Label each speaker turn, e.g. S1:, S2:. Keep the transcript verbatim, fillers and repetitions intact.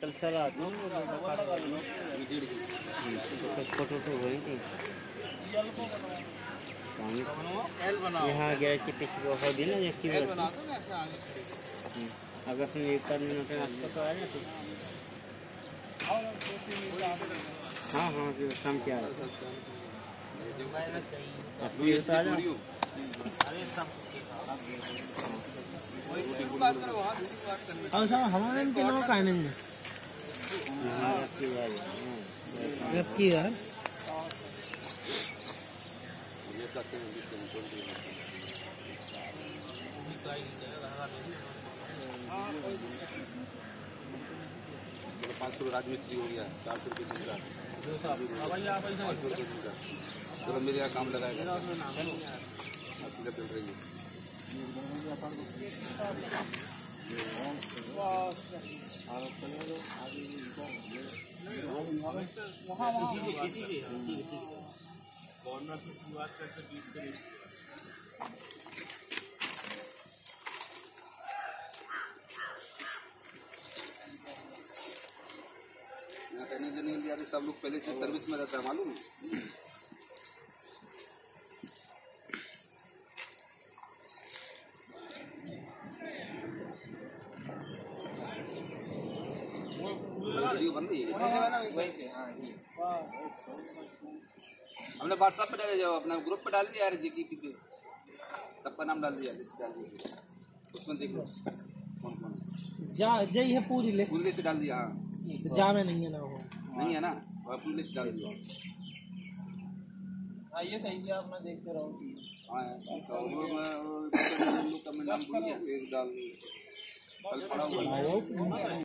S1: कल चला फोटो तो वही थी यहाँ गैस के पीछे हो दी ना एक अगर तुम एक आध मिनट में नाश्ता तो आया तो हाँ हाँ जो शाम क्या है हमारे इनके लोग का नहीं अब की यार
S2: पाँच सौ राजमिस्त्री हो गया, चार सौ रुपये दूसरा, चलो मेरे यहाँ काम लगाएगा सीधा चल रही है। गवर्नर से शुरुआत करके बीच से कहने के नहीं लिया सब लोग पहले से सर्विस में रहता है मालूम है। बंद है हमने व्हाट्सएप पे डाले, जो अपना ग्रुप पे डाल दिया यार, जी की सबका नाम डाल दिया, लिस्ट डाल दिया, उसमें देख लो कौन कौन
S1: जा जय है पूरी लिस्ट,
S2: पूरी लिस्ट डाल दिया। हाँ
S1: जा में नहीं है ना, वो
S2: नहीं है ना, पूरी लिस्ट डाल दिया।
S1: हाँ ये सही है, आप मैं देखते रहो।
S2: हाँ लोग का मैं नाम भूल गया, डाल कल पड़ा हुआ।